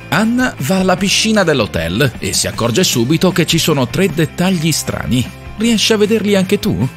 Anna va alla piscina dell'hotel e si accorge subito che ci sono 3 dettagli strani. Riesci a vederli anche tu?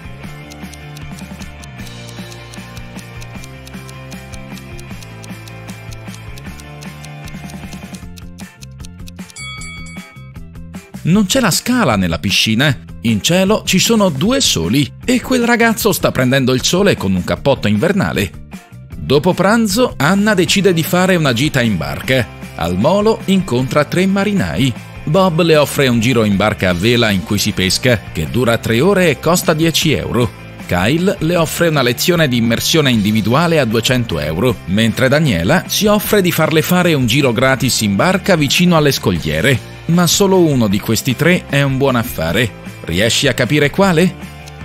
Non c'è la scala nella piscina. In cielo ci sono 2 soli e quel ragazzo sta prendendo il sole con un cappotto invernale. Dopo pranzo, Anna decide di fare una gita in barca. Al molo incontra 3 marinai. Bob le offre un giro in barca a vela in cui si pesca, che dura 3 ore e costa 10 euro. Kyle le offre una lezione di immersione individuale a 200 euro, mentre Daniela si offre di farle fare un giro gratis in barca vicino alle scogliere. Ma solo uno di questi 3 è un buon affare. Riesci a capire quale?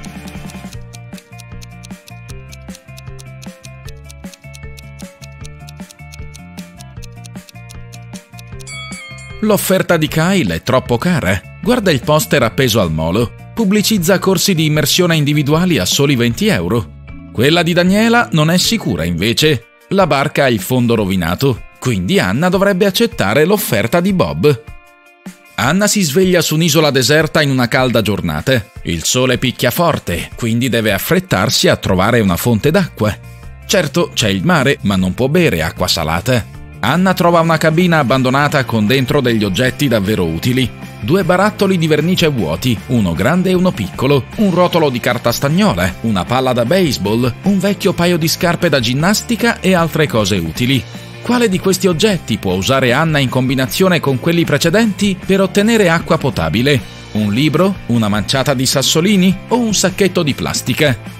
L'offerta di Kyle è troppo cara. Guarda il poster appeso al molo. Pubblicizza corsi di immersione individuali a soli 20 euro. Quella di Daniela non è sicura invece. La barca ha il fondo rovinato, quindi Anna dovrebbe accettare l'offerta di Bob. Anna si sveglia su un'isola deserta in una calda giornata. Il sole picchia forte, quindi deve affrettarsi a trovare una fonte d'acqua. Certo, c'è il mare, ma non può bere acqua salata. Anna trova una cabina abbandonata con dentro degli oggetti davvero utili. 2 barattoli di vernice vuoti, uno grande e uno piccolo, un rotolo di carta stagnola, una palla da baseball, un vecchio paio di scarpe da ginnastica e altre cose utili. Quale di questi oggetti può usare Anna in combinazione con quelli precedenti per ottenere acqua potabile? Un libro? Una manciata di sassolini? O un sacchetto di plastica?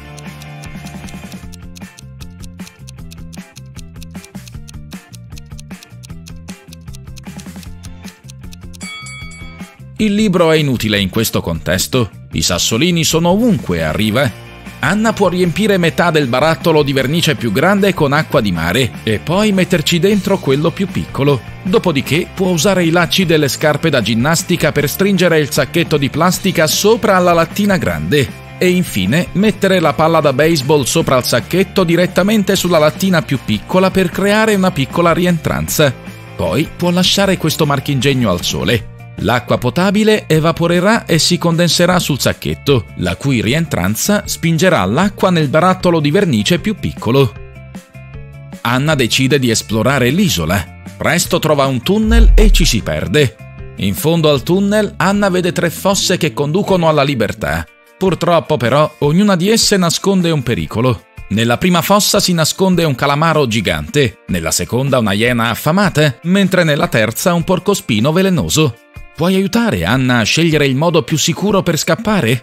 Il libro è inutile in questo contesto. I sassolini sono ovunque a riva. Anna può riempire metà del barattolo di vernice più grande con acqua di mare e poi metterci dentro quello più piccolo. Dopodiché può usare i lacci delle scarpe da ginnastica per stringere il sacchetto di plastica sopra alla lattina grande e infine mettere la palla da baseball sopra il sacchetto direttamente sulla lattina più piccola per creare una piccola rientranza. Poi può lasciare questo marchingegno al sole. L'acqua potabile evaporerà e si condenserà sul sacchetto, la cui rientranza spingerà l'acqua nel barattolo di vernice più piccolo. Anna decide di esplorare l'isola. Presto trova un tunnel e ci si perde. In fondo al tunnel, Anna vede 3 fosse che conducono alla libertà. Purtroppo, però, ognuna di esse nasconde un pericolo. Nella prima fossa si nasconde un calamaro gigante, nella seconda una iena affamata, mentre nella terza un porcospino velenoso. Puoi aiutare Anna a scegliere il modo più sicuro per scappare?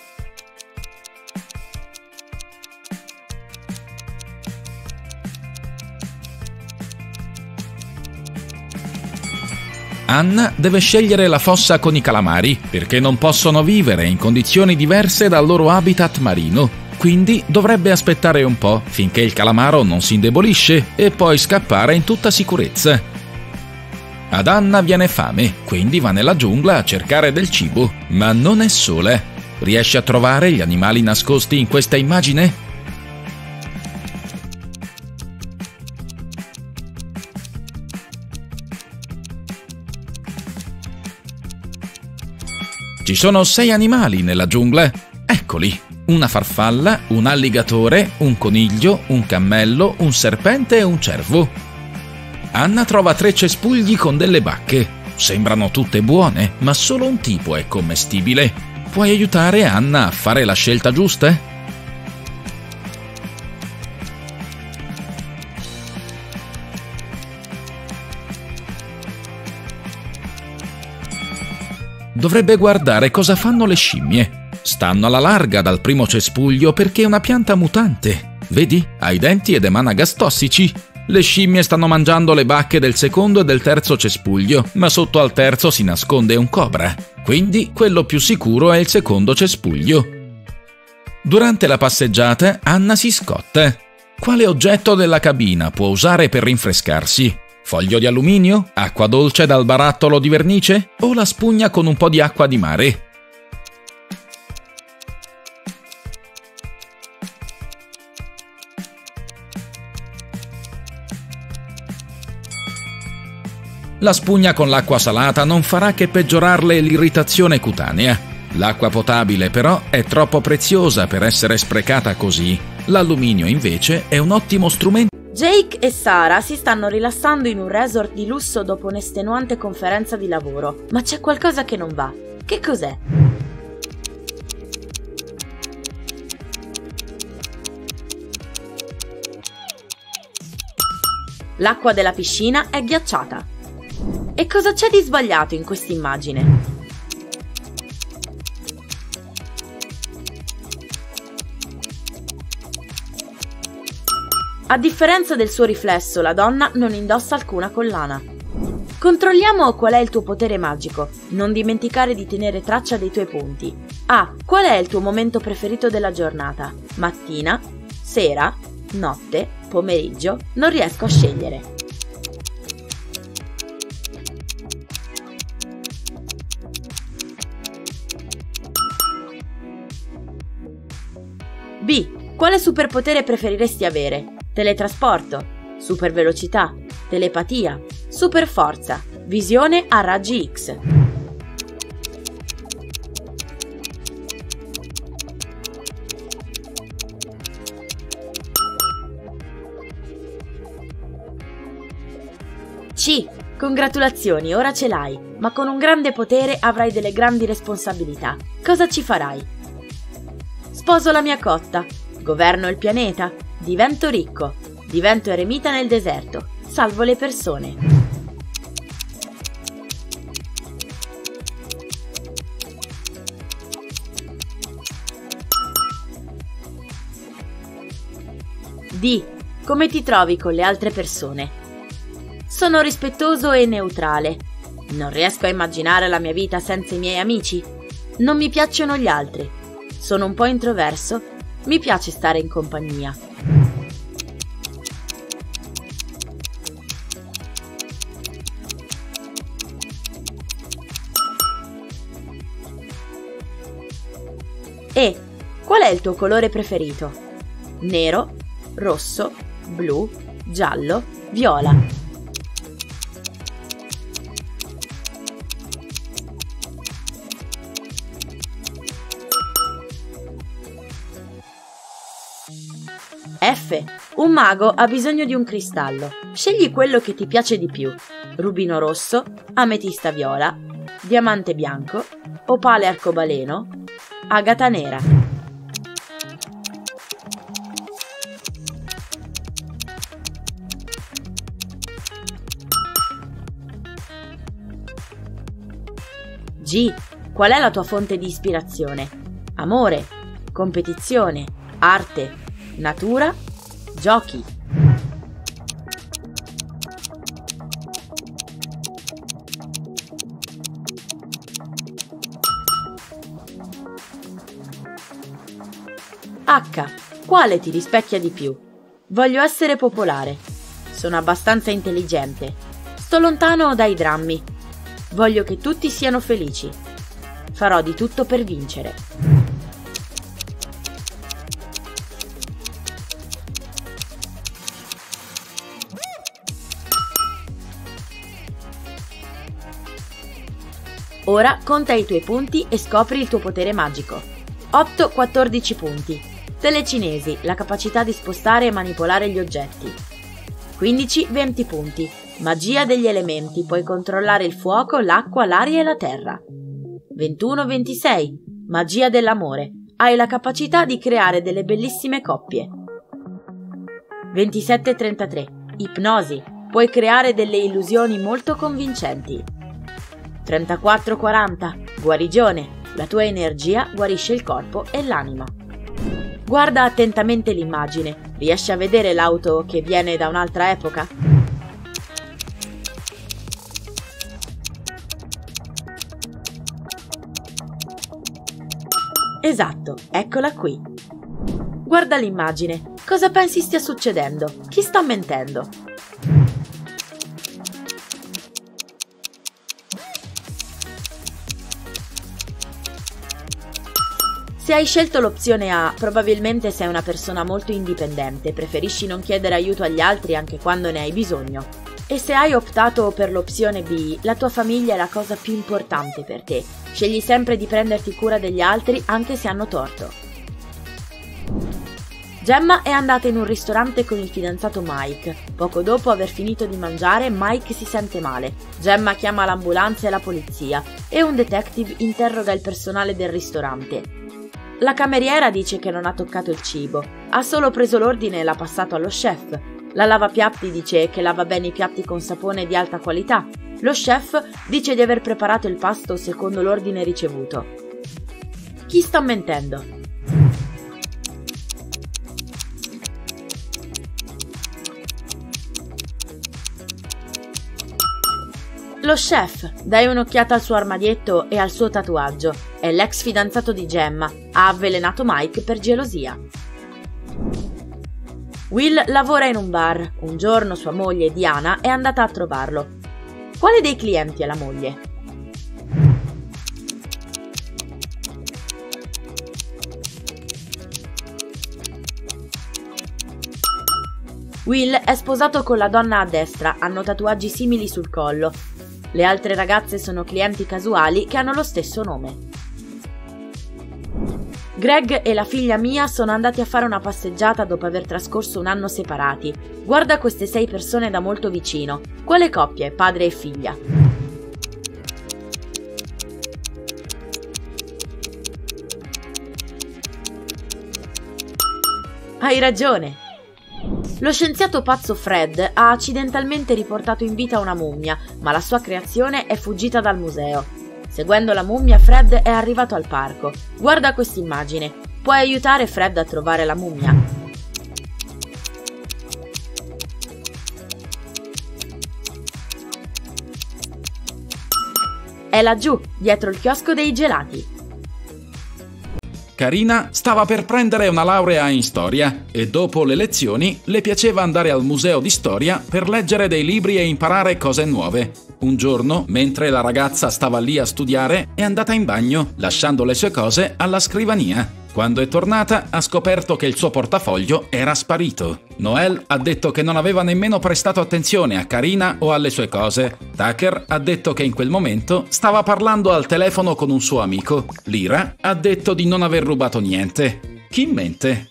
Anna deve scegliere la fossa con i calamari, perché non possono vivere in condizioni diverse dal loro habitat marino. Quindi dovrebbe aspettare un po' finché il calamaro non si indebolisce e poi scappare in tutta sicurezza. Ad Anna viene fame, quindi va nella giungla a cercare del cibo, ma non è sola. Riesce a trovare gli animali nascosti in questa immagine? Ci sono 6 animali nella giungla. Eccoli. Una farfalla, un alligatore, un coniglio, un cammello, un serpente e un cervo. Anna trova 3 cespugli con delle bacche. Sembrano tutte buone, ma solo un tipo è commestibile. Puoi aiutare Anna a fare la scelta giusta? Dovrebbe guardare cosa fanno le scimmie. Stanno alla larga dal primo cespuglio perché è una pianta mutante. Vedi? Ha i denti ed emana gas tossici. Le scimmie stanno mangiando le bacche del secondo e del terzo cespuglio, ma sotto al terzo si nasconde un cobra. Quindi quello più sicuro è il secondo cespuglio. Durante la passeggiata, Anna si scotta. Quale oggetto della cabina può usare per rinfrescarsi? Foglio di alluminio? Acqua dolce dal barattolo di vernice? O la spugna con un po' di acqua di mare? La spugna con l'acqua salata non farà che peggiorarle l'irritazione cutanea. L'acqua potabile però è troppo preziosa per essere sprecata così. L'alluminio invece è un ottimo strumento. Jake e Sarah si stanno rilassando in un resort di lusso dopo un'estenuante conferenza di lavoro, ma c'è qualcosa che non va. Che cos'è? L'acqua della piscina è ghiacciata. E cosa c'è di sbagliato in quest'immagine? A differenza del suo riflesso, la donna non indossa alcuna collana. Controlliamo qual è il tuo potere magico. Non dimenticare di tenere traccia dei tuoi punti. A. Qual è il tuo momento preferito della giornata? Mattina? Sera? Notte? Pomeriggio? Non riesco a scegliere. B. Quale superpotere preferiresti avere? Teletrasporto, supervelocità, telepatia, superforza, visione a raggi X. C. Congratulazioni, ora ce l'hai, ma con un grande potere avrai delle grandi responsabilità. Cosa ci farai? Sposo la mia cotta, governo il pianeta, divento ricco, divento eremita nel deserto, salvo le persone. D. Come ti trovi con le altre persone? Sono rispettoso e neutrale. Non riesco a immaginare la mia vita senza i miei amici. Non mi piacciono gli altri. Sono un po' introverso. Mi piace stare in compagnia. E. Qual è il tuo colore preferito? Nero, rosso, blu, giallo, viola. F. Un mago ha bisogno di un cristallo. Scegli quello che ti piace di più. Rubino rosso, ametista viola, diamante bianco, opale arcobaleno, agata nera. G. Qual è la tua fonte di ispirazione? Amore, competizione, arte, natura, giochi. H. Quale ti rispecchia di più? Voglio essere popolare. Sono abbastanza intelligente. Sto lontano dai drammi. Voglio che tutti siano felici. Farò di tutto per vincere. Ora conta i tuoi punti e scopri il tuo potere magico. 8, 14 punti. Telecinesi, la capacità di spostare e manipolare gli oggetti. 15, 20 punti. Magia degli elementi, puoi controllare il fuoco, l'acqua, l'aria e la terra. 21, 26. Magia dell'amore, hai la capacità di creare delle bellissime coppie. 27, 33. Ipnosi, puoi creare delle illusioni molto convincenti. 34-40. Guarigione. La tua energia guarisce il corpo e l'anima. Guarda attentamente l'immagine. Riesci a vedere l'auto che viene da un'altra epoca? Esatto, eccola qui. Guarda l'immagine. Cosa pensi stia succedendo? Chi sta mentendo? Se hai scelto l'opzione A, probabilmente sei una persona molto indipendente, preferisci non chiedere aiuto agli altri anche quando ne hai bisogno. E se hai optato per l'opzione B, la tua famiglia è la cosa più importante per te. Scegli sempre di prenderti cura degli altri anche se hanno torto. Gemma è andata in un ristorante con il fidanzato Mike. Poco dopo aver finito di mangiare, Mike si sente male. Gemma chiama l'ambulanza e la polizia e un detective interroga il personale del ristorante. La cameriera dice che non ha toccato il cibo, ha solo preso l'ordine e l'ha passato allo chef. La lavapiatti dice che lava bene i piatti con sapone di alta qualità. Lo chef dice di aver preparato il pasto secondo l'ordine ricevuto. Chi sta mentendo? Lo chef, dai un'occhiata al suo armadietto e al suo tatuaggio. È l'ex fidanzato di Gemma, ha avvelenato Mike per gelosia. Will lavora in un bar. Un giorno sua moglie Diana è andata a trovarlo. Quale dei clienti è la moglie? Will è sposato con la donna a destra, hanno tatuaggi simili sul collo. Le altre ragazze sono clienti casuali che hanno lo stesso nome. Greg e la figlia Mia sono andati a fare una passeggiata dopo aver trascorso un anno separati. Guarda queste 6 persone da molto vicino. Quale coppia è padre e figlia? Hai ragione! Lo scienziato pazzo Fred ha accidentalmente riportato in vita una mummia, ma la sua creazione è fuggita dal museo. Seguendo la mummia, Fred è arrivato al parco. Guarda quest'immagine. Puoi aiutare Fred a trovare la mummia? È laggiù, dietro il chiosco dei gelati. Karina stava per prendere una laurea in storia e dopo le lezioni le piaceva andare al museo di storia per leggere dei libri e imparare cose nuove. Un giorno, mentre la ragazza stava lì a studiare, è andata in bagno, lasciando le sue cose alla scrivania. Quando è tornata, ha scoperto che il suo portafoglio era sparito. Noel ha detto che non aveva nemmeno prestato attenzione a Karina o alle sue cose. Tucker ha detto che in quel momento stava parlando al telefono con un suo amico. Lyra ha detto di non aver rubato niente. Chi mente?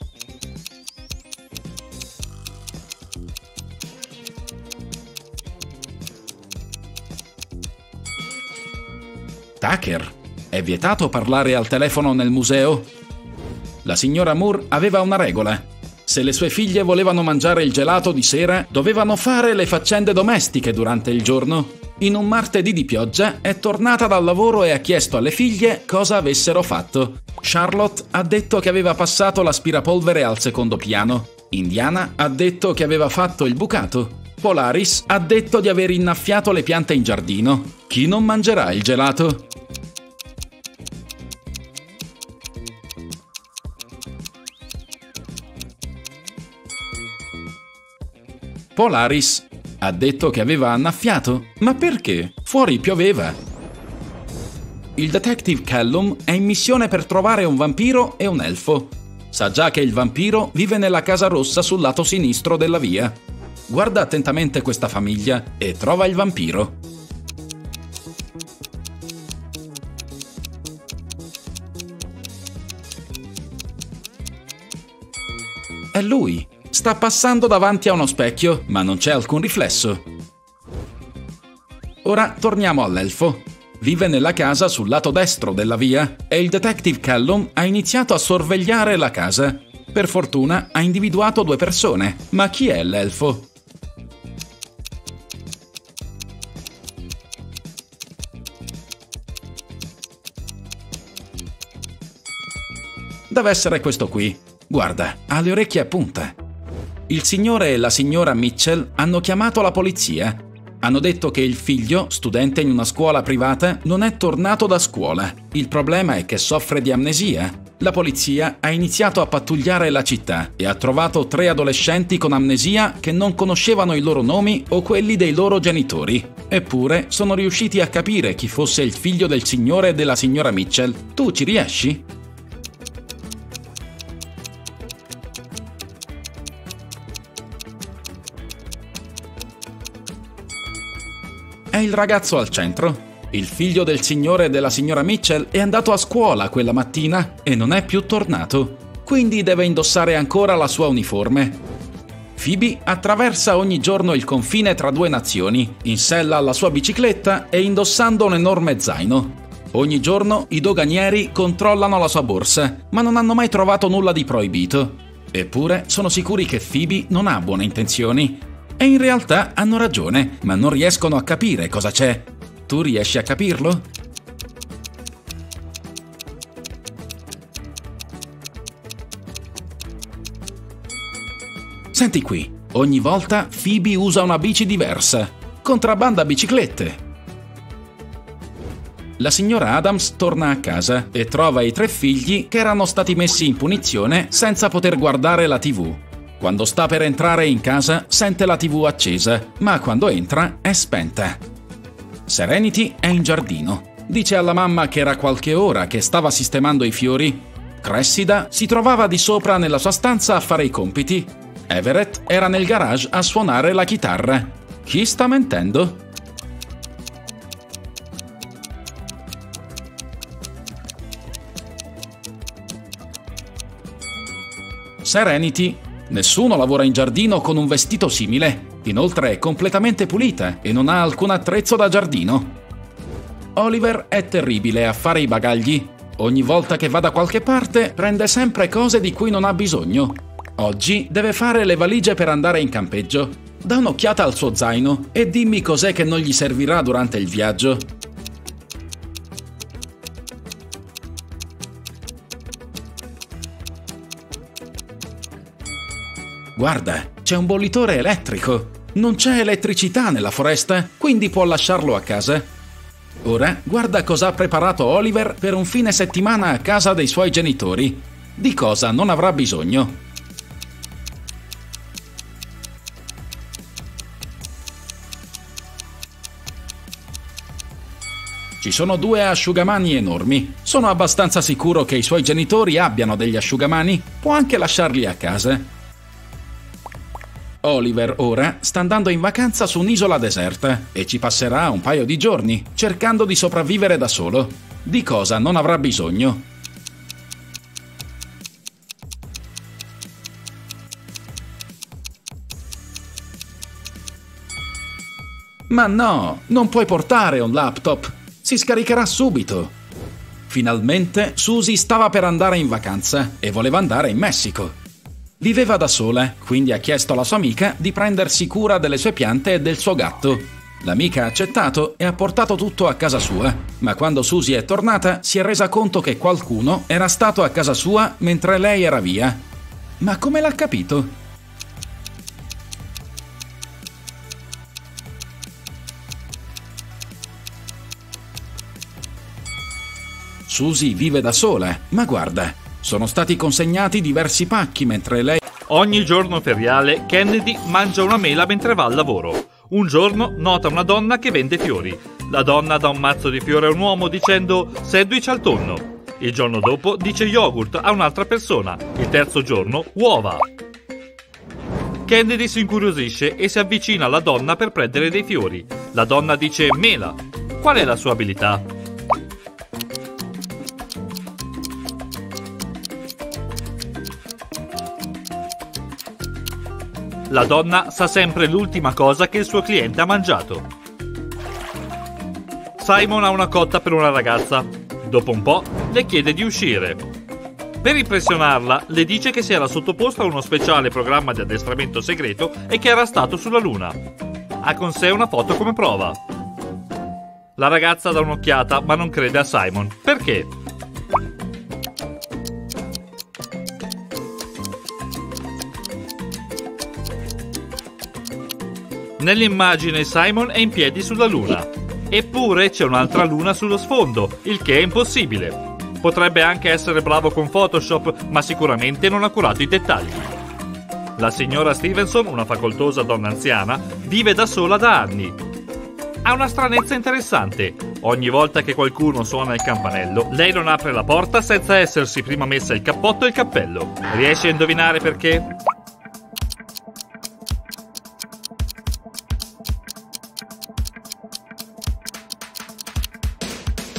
Tucker, è vietato parlare al telefono nel museo? La signora Moore aveva una regola. Se le sue figlie volevano mangiare il gelato di sera, dovevano fare le faccende domestiche durante il giorno. In un martedì di pioggia è tornata dal lavoro e ha chiesto alle figlie cosa avessero fatto. Charlotte ha detto che aveva passato l'aspirapolvere al secondo piano. Indiana ha detto che aveva fatto il bucato. Polaris ha detto di aver innaffiato le piante in giardino. Chi non mangerà il gelato? Polaris ha detto che aveva annaffiato. Ma perché? Fuori pioveva. Il detective Callum è in missione per trovare un vampiro e un elfo. Sa già che il vampiro vive nella casa rossa sul lato sinistro della via. Guarda attentamente questa famiglia e trova il vampiro. È lui. Sta passando davanti a uno specchio, ma non c'è alcun riflesso. Ora torniamo all'elfo. Vive nella casa sul lato destro della via e il detective Callum ha iniziato a sorvegliare la casa. Per fortuna ha individuato 2 persone. Ma chi è l'elfo? Deve essere questo qui. Guarda, ha le orecchie a punta. Il signore e la signora Mitchell hanno chiamato la polizia. Hanno detto che il figlio, studente in una scuola privata, non è tornato da scuola. Il problema è che soffre di amnesia. La polizia ha iniziato a pattugliare la città e ha trovato 3 adolescenti con amnesia che non conoscevano i loro nomi o quelli dei loro genitori. Eppure sono riusciti a capire chi fosse il figlio del signore e della signora Mitchell. Tu ci riesci? il ragazzo al centro. Il figlio del signore e della signora Mitchell è andato a scuola quella mattina e non è più tornato, quindi deve indossare ancora la sua uniforme. Phoebe attraversa ogni giorno il confine tra due nazioni, in sella alla sua bicicletta e indossando un enorme zaino. Ogni giorno i doganieri controllano la sua borsa, ma non hanno mai trovato nulla di proibito. Eppure sono sicuri che Phoebe non ha buone intenzioni. E in realtà hanno ragione, ma non riescono a capire cosa c'è. Tu riesci a capirlo? Senti qui, ogni volta Phoebe usa una bici diversa. Contrabbanda biciclette. La signora Adams torna a casa e trova i 3 figli che erano stati messi in punizione senza poter guardare la TV. Quando sta per entrare in casa sente la TV accesa, ma quando entra è spenta. Serenity è in giardino. Dice alla mamma che era qualche ora che stava sistemando i fiori. Cressida si trovava di sopra nella sua stanza a fare i compiti. Everett era nel garage a suonare la chitarra. Chi sta mentendo? Serenity. Nessuno lavora in giardino con un vestito simile. Inoltre è completamente pulita e non ha alcun attrezzo da giardino. Oliver è terribile a fare i bagagli. Ogni volta che va da qualche parte prende sempre cose di cui non ha bisogno. Oggi deve fare le valigie per andare in campeggio. Da un'occhiata al suo zaino e dimmi cos'è che non gli servirà durante il viaggio. Guarda, c'è un bollitore elettrico. Non c'è elettricità nella foresta, quindi può lasciarlo a casa. Ora guarda cosa ha preparato Oliver per un fine settimana a casa dei suoi genitori. Di cosa non avrà bisogno. Ci sono 2 asciugamani enormi. Sono abbastanza sicuro che i suoi genitori abbiano degli asciugamani. Può anche lasciarli a casa. Oliver ora sta andando in vacanza su un'isola deserta e ci passerà un paio di giorni, cercando di sopravvivere da solo. Di cosa non avrà bisogno? Ma no, non puoi portare un laptop. Si scaricherà subito. Finalmente Susie stava per andare in vacanza e voleva andare in Messico. Viveva da sola, quindi ha chiesto alla sua amica di prendersi cura delle sue piante e del suo gatto. L'amica ha accettato e ha portato tutto a casa sua, ma quando Susie è tornata si è resa conto che qualcuno era stato a casa sua mentre lei era via. Ma come l'ha capito? Susie vive da sola, ma guarda, sono stati consegnati diversi pacchi mentre lei... Ogni giorno feriale Kennedy mangia una mela mentre va al lavoro. Un giorno nota una donna che vende fiori. La donna dà un mazzo di fiori a un uomo dicendo sandwich al tonno. Il giorno dopo dice yogurt a un'altra persona. Il terzo giorno uova. Kennedy si incuriosisce e si avvicina alla donna per prendere dei fiori. La donna dice mela. Qual è la sua abilità? La donna sa sempre l'ultima cosa che il suo cliente ha mangiato. Simon ha una cotta per una ragazza. Dopo un po' le chiede di uscire. Per impressionarla, le dice che si era sottoposto a uno speciale programma di addestramento segreto e che era stato sulla Luna. Ha con sé una foto come prova. La ragazza dà un'occhiata ma non crede a Simon. Perché? Nell'immagine Simon è in piedi sulla Luna. Eppure c'è un'altra luna sullo sfondo, il che è impossibile. Potrebbe anche essere bravo con Photoshop, ma sicuramente non ha curato i dettagli. La signora Stevenson, una facoltosa donna anziana, vive da sola da anni. Ha una stranezza interessante. Ogni volta che qualcuno suona il campanello, lei non apre la porta senza essersi prima messa il cappotto e il cappello. Riesci a indovinare perché?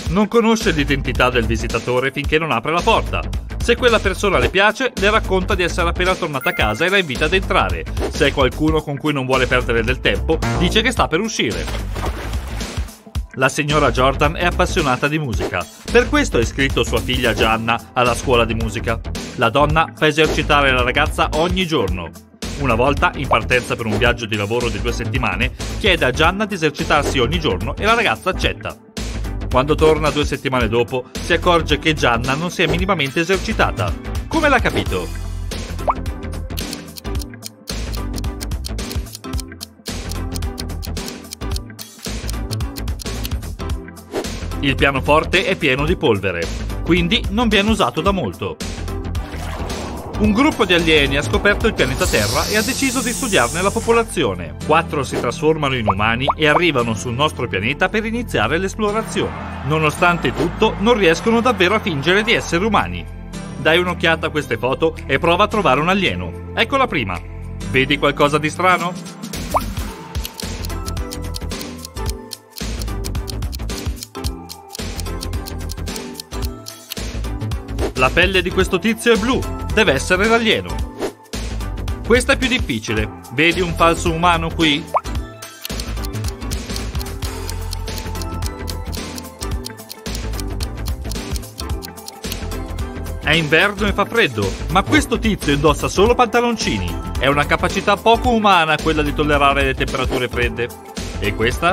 Non conosce l'identità del visitatore finché non apre la porta. Se quella persona le piace, le racconta di essere appena tornata a casa e la invita ad entrare. Se è qualcuno con cui non vuole perdere del tempo, dice che sta per uscire. La signora Jordan è appassionata di musica. Per questo ha iscritto sua figlia Gianna alla scuola di musica. La donna fa esercitare la ragazza ogni giorno. Una volta, in partenza per un viaggio di lavoro di 2 settimane, chiede a Gianna di esercitarsi ogni giorno e la ragazza accetta. Quando torna 2 settimane dopo, si accorge che Gianna non si è minimamente esercitata. Come l'ha capito? Il pianoforte è pieno di polvere, quindi non viene usato da molto. Un gruppo di alieni ha scoperto il pianeta Terra e ha deciso di studiarne la popolazione. 4 si trasformano in umani e arrivano sul nostro pianeta per iniziare l'esplorazione. Nonostante tutto, non riescono davvero a fingere di essere umani. Dai un'occhiata a queste foto e prova a trovare un alieno. Ecco la prima. Vedi qualcosa di strano? La pelle di questo tizio è blu, deve essere l'alieno. Questa è più difficile. Vedi un falso umano qui? È inverno e fa freddo, ma questo tizio indossa solo pantaloncini. È una capacità poco umana quella di tollerare le temperature fredde. E questa?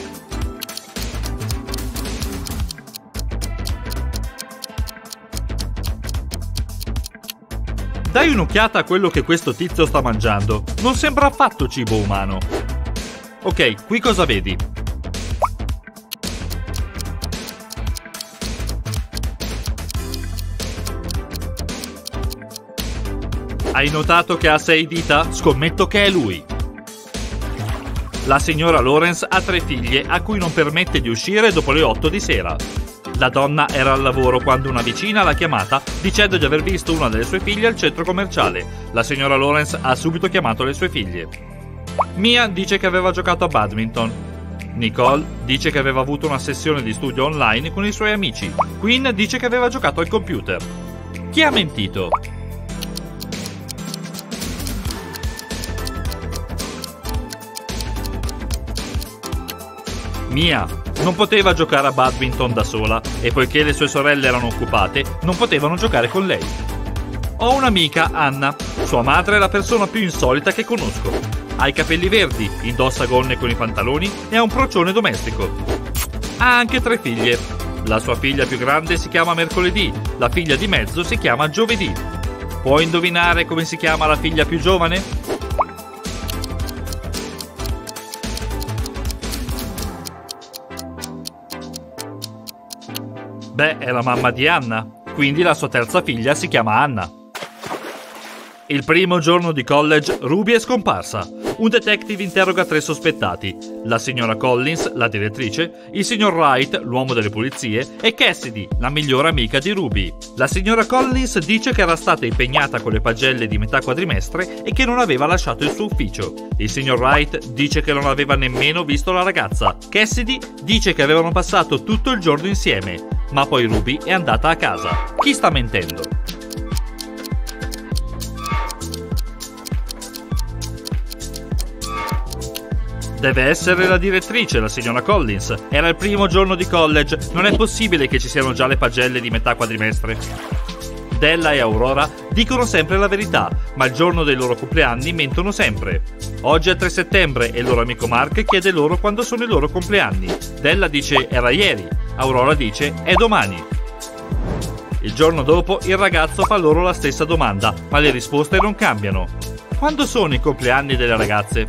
Dai un'occhiata a quello che questo tizio sta mangiando. Non sembra affatto cibo umano. Ok, qui cosa vedi? Hai notato che ha 6 dita? Scommetto che è lui. La signora Lawrence ha 3 figlie a cui non permette di uscire dopo le 8 di sera. La donna era al lavoro quando una vicina l'ha chiamata dicendo di aver visto una delle sue figlie al centro commerciale. La signora Lawrence ha subito chiamato le sue figlie. Mia dice che aveva giocato a badminton. Nicole dice che aveva avuto una sessione di studio online con i suoi amici. Quinn dice che aveva giocato al computer. Chi ha mentito? Mia non poteva giocare a badminton da sola e poiché le sue sorelle erano occupate, non potevano giocare con lei. Ho un'amica, Anna. Sua madre è la persona più insolita che conosco. Ha i capelli verdi, indossa gonne con i pantaloni e ha un procione domestico. Ha anche 3 figlie. La sua figlia più grande si chiama Mercoledì, la figlia di mezzo si chiama Giovedì. Puoi indovinare come si chiama la figlia più giovane? Beh, è la mamma di Anna, quindi la sua terza figlia si chiama Anna. Il primo giorno di college, Ruby è scomparsa. Un detective interroga 3 sospettati: la signora Collins, la direttrice, il signor Wright, l'uomo delle pulizie, e Cassidy, la migliore amica di Ruby. La signora Collins dice che era stata impegnata con le pagelle di metà quadrimestre e che non aveva lasciato il suo ufficio. Il signor Wright dice che non aveva nemmeno visto la ragazza. Cassidy dice che avevano passato tutto il giorno insieme, ma poi Ruby è andata a casa. Chi sta mentendo? Deve essere la direttrice, la signora Collins. Era il primo giorno di college, non è possibile che ci siano già le pagelle di metà quadrimestre. Della e Aurora dicono sempre la verità, ma il giorno dei loro compleanni mentono sempre. Oggi è 3 settembre e il loro amico Mark chiede loro quando sono i loro compleanni. Della dice era ieri, Aurora dice è domani. Il giorno dopo il ragazzo fa loro la stessa domanda, ma le risposte non cambiano. Quando sono i compleanni delle ragazze?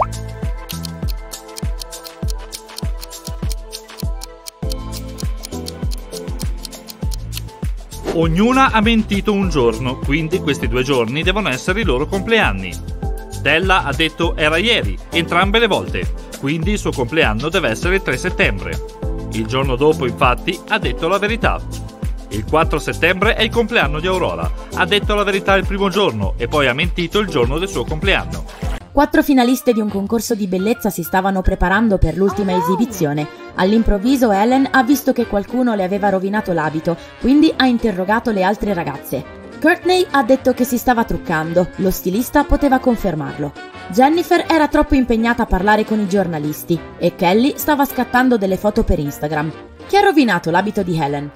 Ognuna ha mentito un giorno, quindi questi 2 giorni devono essere i loro compleanni. Della ha detto era ieri, entrambe le volte, quindi il suo compleanno deve essere il 3 settembre. Il giorno dopo, infatti, ha detto la verità. Il 4 settembre è il compleanno di Aurora. Ha detto la verità il primo giorno e poi ha mentito il giorno del suo compleanno. 4 finaliste di un concorso di bellezza si stavano preparando per l'ultima esibizione. All'improvviso Helen ha visto che qualcuno le aveva rovinato l'abito, quindi ha interrogato le altre ragazze. Courtney ha detto che si stava truccando, lo stilista poteva confermarlo. Jennifer era troppo impegnata a parlare con i giornalisti e Kelly stava scattando delle foto per Instagram. Chi ha rovinato l'abito di Helen?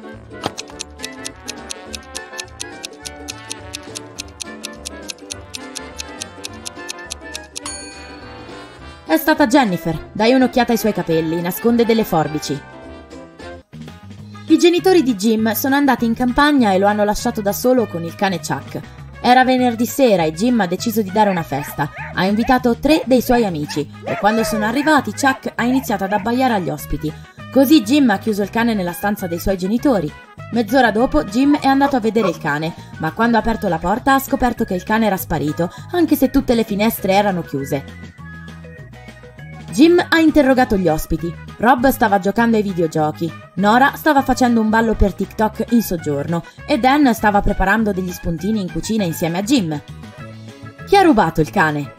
È stata Jennifer. Dai un'occhiata ai suoi capelli, nasconde delle forbici. I genitori di Jim sono andati in campagna e lo hanno lasciato da solo con il cane Chuck. Era venerdì sera e Jim ha deciso di dare una festa. Ha invitato 3 dei suoi amici e quando sono arrivati Chuck ha iniziato ad abbaiare agli ospiti. Così Jim ha chiuso il cane nella stanza dei suoi genitori. Mezz'ora dopo Jim è andato a vedere il cane, ma quando ha aperto la porta ha scoperto che il cane era sparito, anche se tutte le finestre erano chiuse. Jim ha interrogato gli ospiti. Rob stava giocando ai videogiochi, Nora stava facendo un ballo per TikTok in soggiorno e Dan stava preparando degli spuntini in cucina insieme a Jim. Chi ha rubato il cane?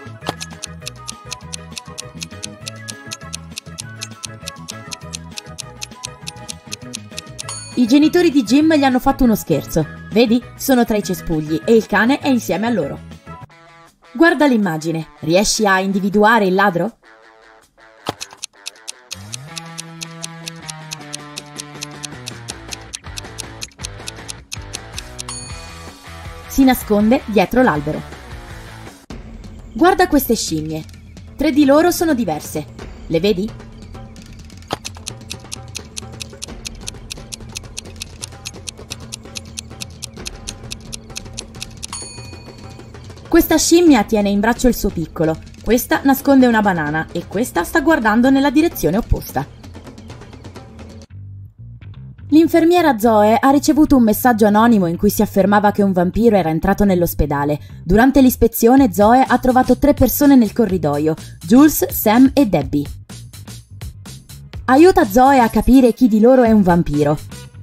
I genitori di Jim gli hanno fatto uno scherzo. Vedi? Sono tra i cespugli e il cane è insieme a loro. Guarda l'immagine. Riesci a individuare il ladro? Si nasconde dietro l'albero. Guarda queste scimmie. 3 di loro sono diverse. Le vedi? Questa scimmia tiene in braccio il suo piccolo, questa nasconde una banana e questa sta guardando nella direzione opposta. L'infermiera Zoe ha ricevuto un messaggio anonimo in cui si affermava che un vampiro era entrato nell'ospedale. Durante l'ispezione Zoe ha trovato 3 persone nel corridoio, Jules, Sam e Debbie. Aiuta Zoe a capire chi di loro è un vampiro.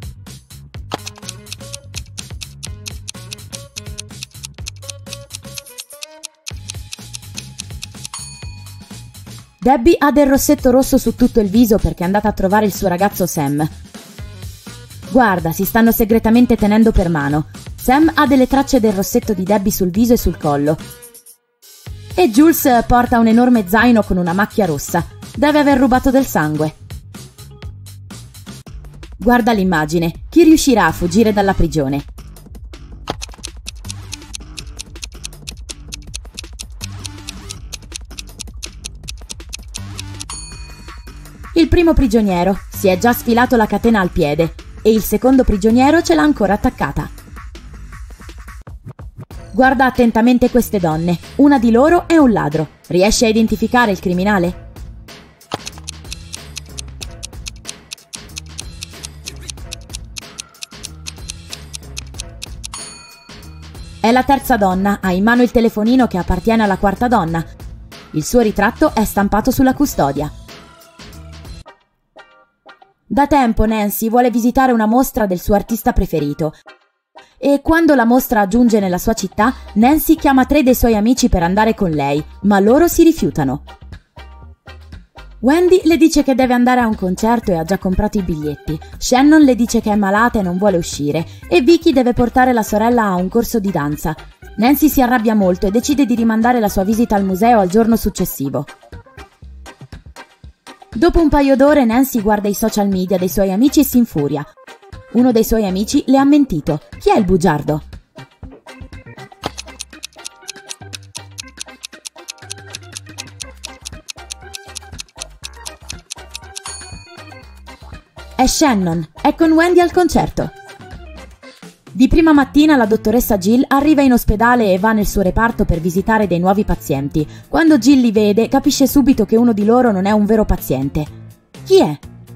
Debbie ha del rossetto rosso su tutto il viso perché è andata a trovare il suo ragazzo Sam. Guarda, si stanno segretamente tenendo per mano. Sam ha delle tracce del rossetto di Debbie sul viso e sul collo. E Jules porta un enorme zaino con una macchia rossa. Deve aver rubato del sangue. Guarda l'immagine. Chi riuscirà a fuggire dalla prigione? Il primo prigioniero si è già sfilato la catena al piede e il secondo prigioniero ce l'ha ancora attaccata. Guarda attentamente queste donne. Una di loro è un ladro. Riesci a identificare il criminale? È la terza donna, ha in mano il telefonino che appartiene alla quarta donna. Il suo ritratto è stampato sulla custodia. Da tempo Nancy vuole visitare una mostra del suo artista preferito e quando la mostra giunge nella sua città, Nancy chiama 3 dei suoi amici per andare con lei, ma loro si rifiutano. Wendy le dice che deve andare a un concerto e ha già comprato i biglietti. Shannon le dice che è malata e non vuole uscire e Vicky deve portare la sorella a un corso di danza. Nancy si arrabbia molto e decide di rimandare la sua visita al museo al giorno successivo. Dopo un paio d'ore Nancy guarda i social media dei suoi amici e si infuria. Uno dei suoi amici le ha mentito. Chi è il bugiardo? È Shannon, è con Wendy al concerto. Di prima mattina la dottoressa Jill arriva in ospedale e va nel suo reparto per visitare dei nuovi pazienti. Quando Jill li vede, capisce subito che uno di loro non è un vero paziente. Chi è?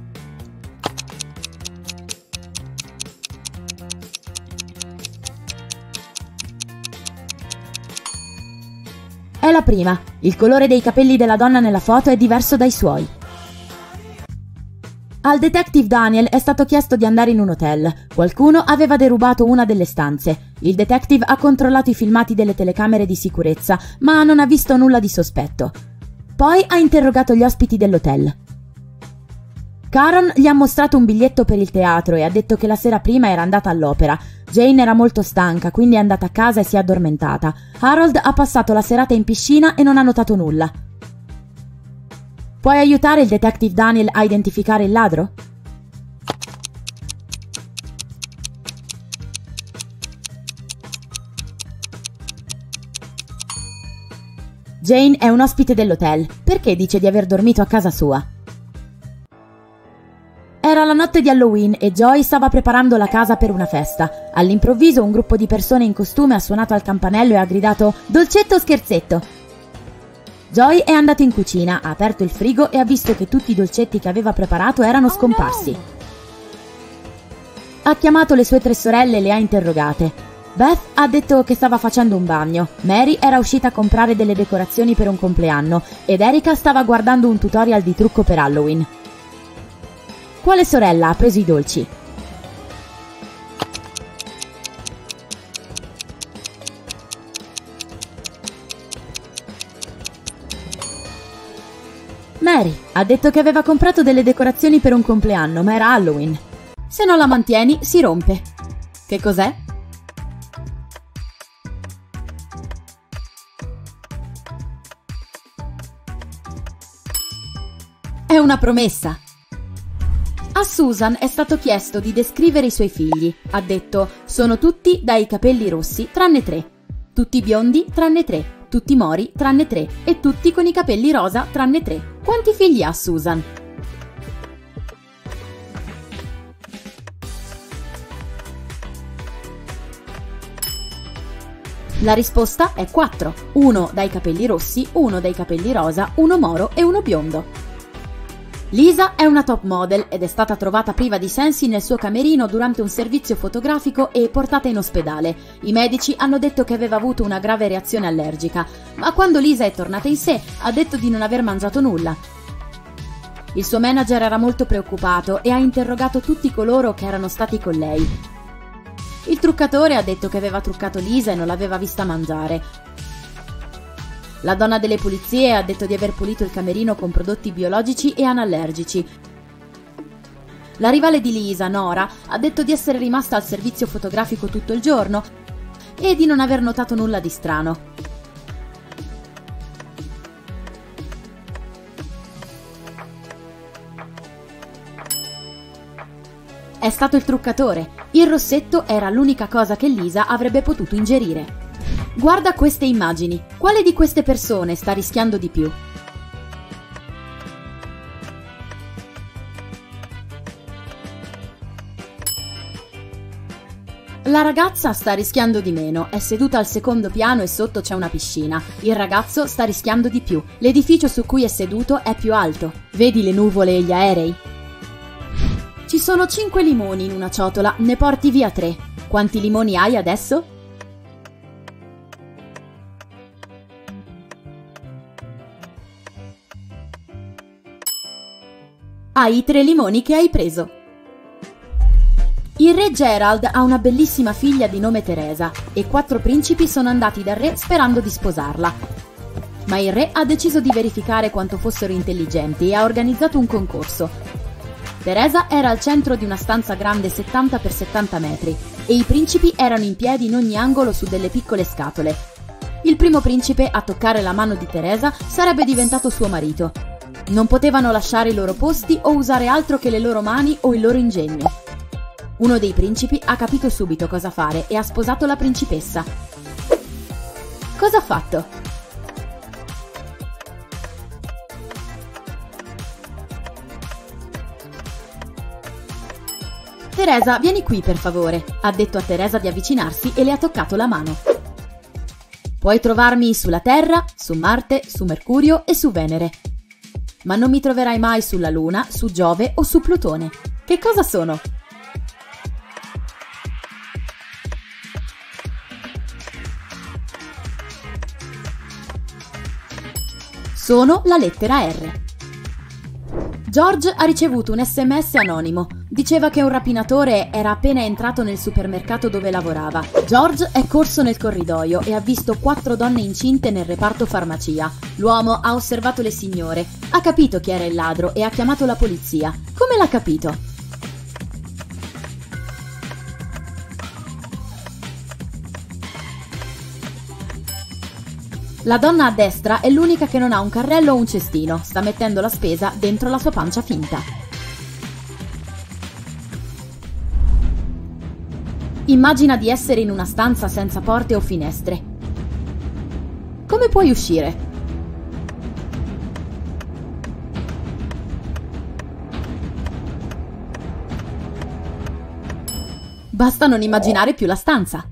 È la prima. Il colore dei capelli della donna nella foto è diverso dai suoi. Al detective Daniel è stato chiesto di andare in un hotel. Qualcuno aveva derubato una delle stanze. Il detective ha controllato i filmati delle telecamere di sicurezza, ma non ha visto nulla di sospetto. Poi ha interrogato gli ospiti dell'hotel. Caron gli ha mostrato un biglietto per il teatro e ha detto che la sera prima era andata all'opera. Jane era molto stanca, quindi è andata a casa e si è addormentata. Harold ha passato la serata in piscina e non ha notato nulla. Puoi aiutare il detective Daniel a identificare il ladro? Jane è un ospite dell'hotel. Perché dice di aver dormito a casa sua? Era la notte di Halloween e Joy stava preparando la casa per una festa. All'improvviso un gruppo di persone in costume ha suonato al campanello e ha gridato «Dolcetto o scherzetto?». Joy è andato in cucina, ha aperto il frigo e ha visto che tutti i dolcetti che aveva preparato erano scomparsi. Ha chiamato le sue 3 sorelle e le ha interrogate. Beth ha detto che stava facendo un bagno, Mary era uscita a comprare delle decorazioni per un compleanno ed Erika stava guardando un tutorial di trucco per Halloween. Quale sorella ha preso i dolci? Mary ha detto che aveva comprato delle decorazioni per un compleanno, ma era Halloween. Se non la mantieni, si rompe. Che cos'è? È una promessa. A Susan è stato chiesto di descrivere i suoi figli. Ha detto: sono tutti dai capelli rossi tranne 3, tutti biondi tranne 3, tutti mori tranne 3 e tutti con i capelli rosa tranne 3. Quanti figli ha Susan? La risposta è 4. 1 dai capelli rossi, 1 dai capelli rosa, 1 moro e 1 biondo. Lisa è una top model ed è stata trovata priva di sensi nel suo camerino durante un servizio fotografico e portata in ospedale. I medici hanno detto che aveva avuto una grave reazione allergica, ma quando Lisa è tornata in sé ha detto di non aver mangiato nulla. Il suo manager era molto preoccupato e ha interrogato tutti coloro che erano stati con lei. Il truccatore ha detto che aveva truccato Lisa e non l'aveva vista mangiare. La donna delle pulizie ha detto di aver pulito il camerino con prodotti biologici e anallergici. La rivale di Lisa, Nora, ha detto di essere rimasta al servizio fotografico tutto il giorno e di non aver notato nulla di strano. È stato il truccatore. Il rossetto era l'unica cosa che Lisa avrebbe potuto ingerire. Guarda queste immagini. Quale di queste persone sta rischiando di più? La ragazza sta rischiando di meno, è seduta al secondo piano e sotto c'è una piscina. Il ragazzo sta rischiando di più. L'edificio su cui è seduto è più alto. Vedi le nuvole e gli aerei? Ci sono 5 limoni in una ciotola, ne porti via 3. Quanti limoni hai adesso? Hai i 3 limoni che hai preso. Il re Gerald ha una bellissima figlia di nome Teresa e 4 principi sono andati dal re sperando di sposarla. Ma il re ha deciso di verificare quanto fossero intelligenti e ha organizzato un concorso. Teresa era al centro di una stanza grande 70 x 70 metri e i principi erano in piedi in ogni angolo su delle piccole scatole. Il primo principe a toccare la mano di Teresa sarebbe diventato suo marito. Non potevano lasciare i loro posti o usare altro che le loro mani o il loro ingegno. Uno dei principi ha capito subito cosa fare e ha sposato la principessa. Cosa ha fatto? Teresa, vieni qui per favore, ha detto a Teresa di avvicinarsi e le ha toccato la mano. Puoi trovarmi sulla Terra, su Marte, su Mercurio e su Venere. Ma non mi troverai mai sulla Luna, su Giove o su Plutone. Che cosa sono? Sono la lettera R. George ha ricevuto un SMS anonimo. Diceva che un rapinatore era appena entrato nel supermercato dove lavorava. George è corso nel corridoio e ha visto 4 donne incinte nel reparto farmacia. L'uomo ha osservato le signore, ha capito chi era il ladro e ha chiamato la polizia. Come l'ha capito? La donna a destra è l'unica che non ha un carrello o un cestino, sta mettendo la spesa dentro la sua pancia finta. Immagina di essere in una stanza senza porte o finestre. Come puoi uscire? Basta non immaginare più la stanza.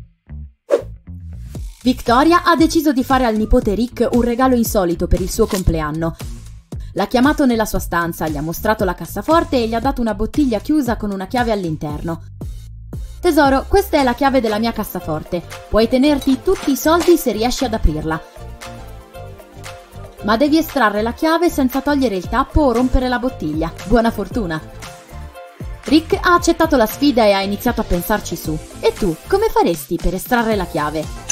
Victoria ha deciso di fare al nipote Rick un regalo insolito per il suo compleanno. L'ha chiamato nella sua stanza, gli ha mostrato la cassaforte e gli ha dato una bottiglia chiusa con una chiave all'interno. Tesoro, questa è la chiave della mia cassaforte. Puoi tenerti tutti i soldi se riesci ad aprirla. Ma devi estrarre la chiave senza togliere il tappo o rompere la bottiglia. Buona fortuna! Rick ha accettato la sfida e ha iniziato a pensarci su. E tu, come faresti per estrarre la chiave?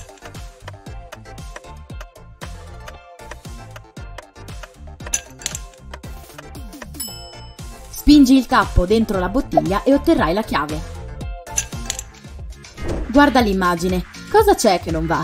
Spingi il tappo dentro la bottiglia e otterrai la chiave. Guarda l'immagine. Cosa c'è che non va?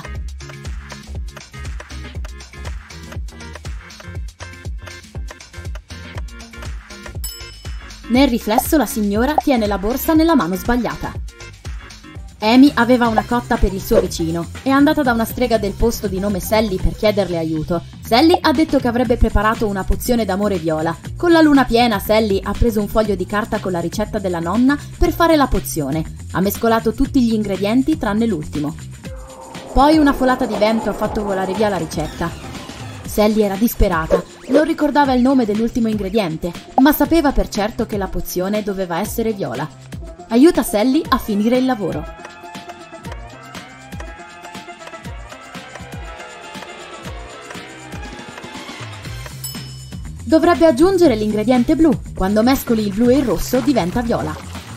Nel riflesso la signora tiene la borsa nella mano sbagliata. Amy aveva una cotta per il suo vicino. È andata da una strega del posto di nome Sally per chiederle aiuto. Sally ha detto che avrebbe preparato una pozione d'amore viola. Con la luna piena, Sally ha preso un foglio di carta con la ricetta della nonna per fare la pozione. Ha mescolato tutti gli ingredienti tranne l'ultimo. Poi una folata di vento ha fatto volare via la ricetta. Sally era disperata. Non ricordava il nome dell'ultimo ingrediente, ma sapeva per certo che la pozione doveva essere viola. Aiuta Sally a finire il lavoro. Dovrebbe aggiungere l'ingrediente blu. Quando mescoli il blu e il rosso diventa viola.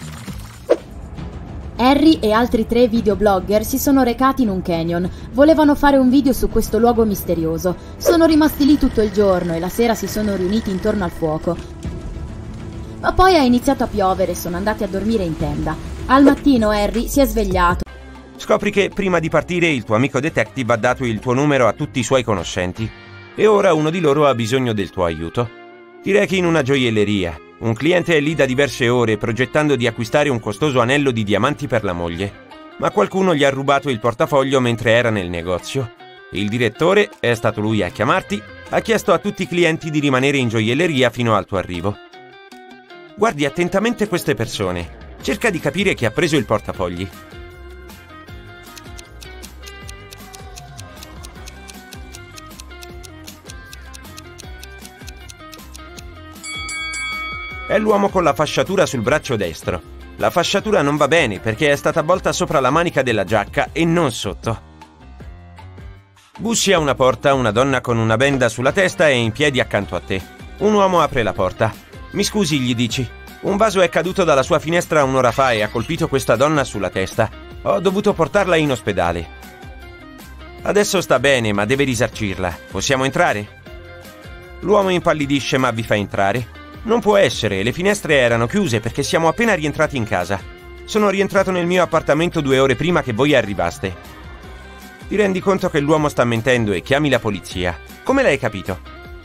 Harry e altri 3 videoblogger si sono recati in un canyon. Volevano fare un video su questo luogo misterioso. Sono rimasti lì tutto il giorno e la sera si sono riuniti intorno al fuoco. Ma poi ha iniziato a piovere e sono andati a dormire in tenda. Al mattino Harry si è svegliato. Scopri che prima di partire il tuo amico detective ha dato il tuo numero a tutti i suoi conoscenti. E ora uno di loro ha bisogno del tuo aiuto. Ti rechi in una gioielleria. Un cliente è lì da diverse ore progettando di acquistare un costoso anello di diamanti per la moglie. Ma qualcuno gli ha rubato il portafoglio mentre era nel negozio. Il direttore, è stato lui a chiamarti, ha chiesto a tutti i clienti di rimanere in gioielleria fino al tuo arrivo. Guardi attentamente queste persone. Cerca di capire chi ha preso il portafogli. È l'uomo con la fasciatura sul braccio destro. La fasciatura non va bene perché è stata avvolta sopra la manica della giacca e non sotto. Bussi a una porta, una donna con una benda sulla testa è in piedi accanto a te. Un uomo apre la porta. Mi scusi, gli dici. Un vaso è caduto dalla sua finestra un'ora fa e ha colpito questa donna sulla testa. Ho dovuto portarla in ospedale. Adesso sta bene, ma deve risarcirla. Possiamo entrare? L'uomo impallidisce ma vi fa entrare. Non può essere, le finestre erano chiuse perché siamo appena rientrati in casa. Sono rientrato nel mio appartamento 2 ore prima che voi arrivaste. Ti rendi conto che l'uomo sta mentendo e chiami la polizia. Come l'hai capito?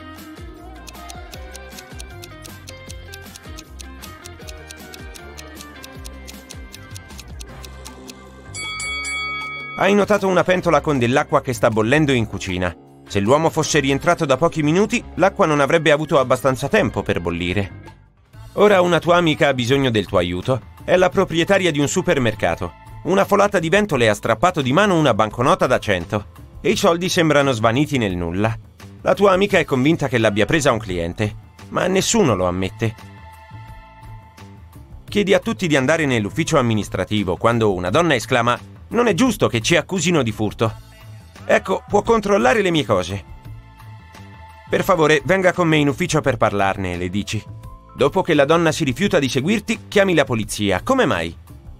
Hai notato una pentola con dell'acqua che sta bollendo in cucina. Se l'uomo fosse rientrato da pochi minuti, l'acqua non avrebbe avuto abbastanza tempo per bollire. Ora una tua amica ha bisogno del tuo aiuto. È la proprietaria di un supermercato. Una folata di vento le ha strappato di mano una banconota da 100 e i soldi sembrano svaniti nel nulla. La tua amica è convinta che l'abbia presa un cliente, ma nessuno lo ammette. Chiedi a tutti di andare nell'ufficio amministrativo quando una donna esclama: «Non è giusto che ci accusino di furto». Ecco, può controllare le mie cose. Per favore, venga con me in ufficio per parlarne, le dici. Dopo che la donna si rifiuta di seguirti, chiami la polizia. Come mai?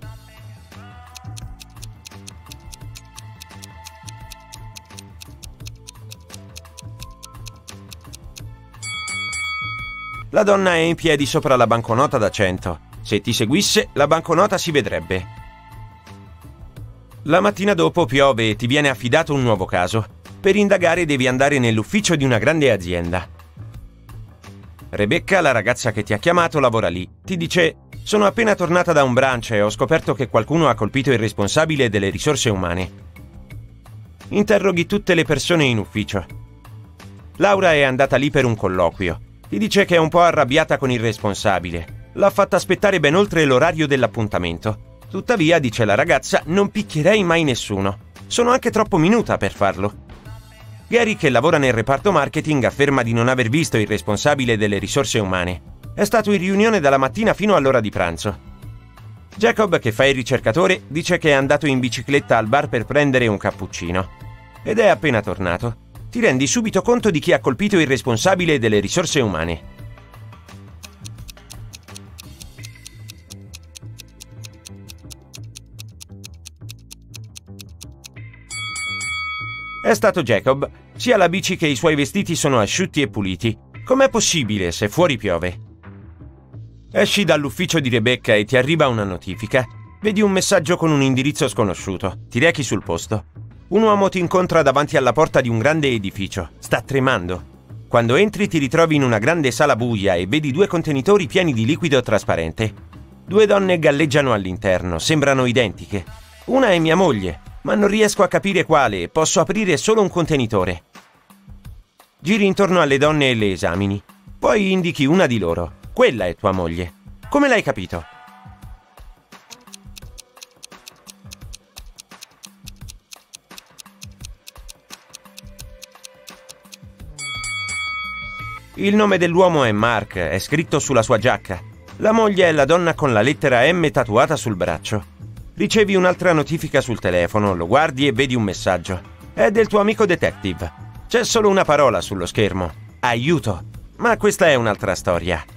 La donna è in piedi sopra la banconota da 100. Se ti seguisse, la banconota si vedrebbe. La mattina dopo piove e ti viene affidato un nuovo caso. Per indagare devi andare nell'ufficio di una grande azienda. Rebecca, la ragazza che ti ha chiamato, lavora lì. Ti dice: sono appena tornata da un brunch e ho scoperto che qualcuno ha colpito il responsabile delle risorse umane. Interroghi tutte le persone in ufficio. Laura è andata lì per un colloquio. Ti dice che è un po' arrabbiata con il responsabile. L'ha fatta aspettare ben oltre l'orario dell'appuntamento. Tuttavia, dice la ragazza, non picchierei mai nessuno. Sono anche troppo minuta per farlo. Gary, che lavora nel reparto marketing, afferma di non aver visto il responsabile delle risorse umane. È stato in riunione dalla mattina fino all'ora di pranzo. Jacob, che fa il ricercatore, dice che è andato in bicicletta al bar per prendere un cappuccino. Ed è appena tornato. Ti rendi subito conto di chi ha colpito il responsabile delle risorse umane. È stato Jacob. Sia la bici che i suoi vestiti sono asciutti e puliti. Com'è possibile se fuori piove? Esci dall'ufficio di Rebecca e ti arriva una notifica. Vedi un messaggio con un indirizzo sconosciuto. Ti rechi sul posto. Un uomo ti incontra davanti alla porta di un grande edificio. Sta tremando. Quando entri ti ritrovi in una grande sala buia e vedi 2 contenitori pieni di liquido trasparente. 2 donne galleggiano all'interno, sembrano identiche. Una è mia moglie, ma non riesco a capire quale, posso aprire solo un contenitore. Giri intorno alle donne e le esamini. Poi indichi una di loro. Quella è tua moglie. Come l'hai capito? Il nome dell'uomo è Mark, è scritto sulla sua giacca. La moglie è la donna con la lettera M tatuata sul braccio. Ricevi un'altra notifica sul telefono, lo guardi e vedi un messaggio. È del tuo amico detective. C'è solo una parola sullo schermo. Aiuto. Ma questa è un'altra storia.